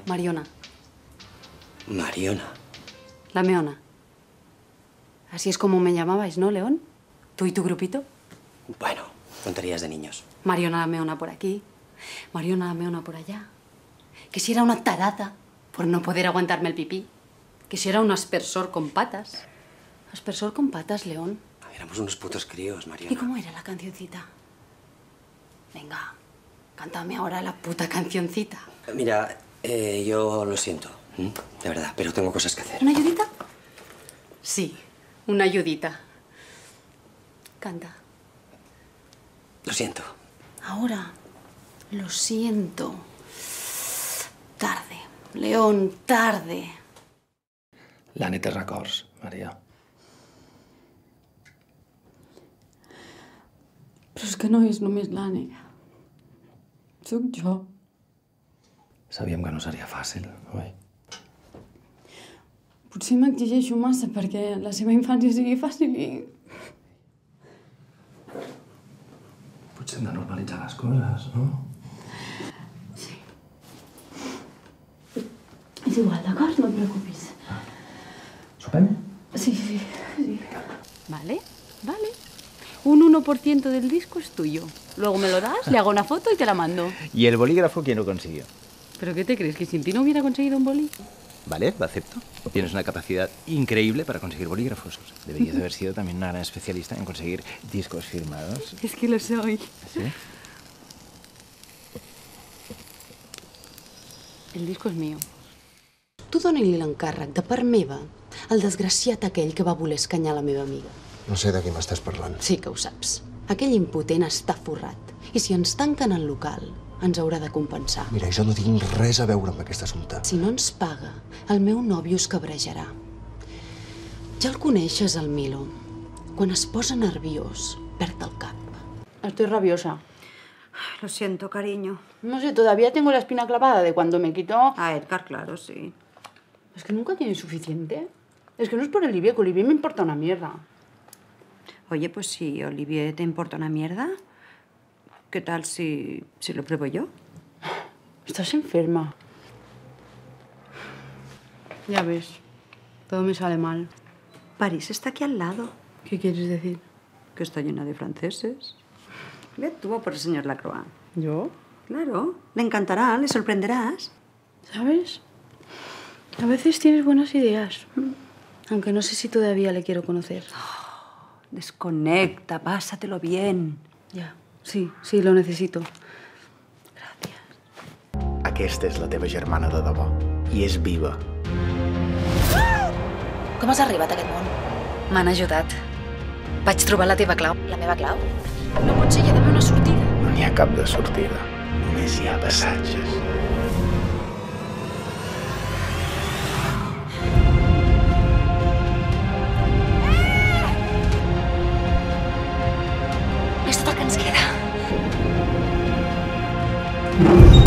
Mariona. Mariona. La Meona. Así es como me llamabais, ¿no, León? ¿Tú y tu grupito? Bueno, tonterías de niños. Mariona la Meona por aquí, Mariona la Meona por allá. Que si era una tarada por no poder aguantarme el pipí. Que si era un aspersor con patas. Aspersor con patas, León. Éramos unos putos críos, Mariona. ¿Y cómo era la cancioncita? Venga, cántame ahora la puta cancioncita. Mira, yo lo siento, de verdad, pero tengo cosas que hacer. ¿Una ayudita? Sí, una ayudita. Canta. Lo siento. Ahora, lo siento. Tarde, León, tarde. La nit és records, Maria. Però és que no és només l'Anne. Soc jo. Sabíem que no seria fàcil, oi? Potser m'exigeixo massa perquè la seva infància sigui fàcil i... Potser hem de normalitzar les coses, no? Sí. És igual, d'acord? No et preocupis. Sopem? Sí. Vale. Un 1% del disco es tuyo. Luego me lo das, le hago una foto y te la mando. ¿Y el bolígrafo quién lo consiguió? ¿Pero qué te crees? ¿Que sin ti no hubiera conseguido un bolí? Vale, lo acepto. Tienes una capacidad increíble para conseguir bolígrafos. Deberías haber sido también una gran especialista en conseguir discos firmados. Es que lo soy. ¿Sí? El disco és mío. Tu dona-li l'encàrrec de part meva al desgraciat aquell que va voler escanyar la meva amiga. No sé de què m'estàs parlant. Sí que ho saps. Aquell impotent està forrat. I si ens tanquen el local, ens haurà de compensar. Mira, jo no tinc res a veure amb aquest assumpte. Si no ens paga, el meu nòvio es cabrejarà. Ja el coneixes, el Milo. Quan es posa nerviós, perd el cap. Estoy rabiosa. Lo siento, cariño. No sé, todavía tengo la espina clavada de cuando me quitó... A Edgar, claro, sí. Es que nunca tienes suficiente. Es que no es por Olivier, que Olivier me importa una mierda. Oye, pues si Olivier te importa una mierda, ¿qué tal si lo pruebo yo? Estás enferma. Ya ves, todo me sale mal. París está aquí al lado. ¿Qué quieres decir? Que está llena de franceses. Ve tú a por el señor Lacroix. ¿Yo? Claro, le encantará, le sorprenderás. ¿Sabes? A veces tienes buenas ideas. Aunque no sé si todavía le quiero conocer. Desconecta, pásatelo bien. Ya, sí, lo necesito. Gràcies. Aquesta és la teva germana de debò. I és viva. Com has arribat a aquest món? M'han ajudat. Vaig trobar la teva clau. La meva clau? No pot ser, hi ha d'haver una sortida. No n'hi ha cap de sortida. Només hi ha passatges. És tot el que ens queda.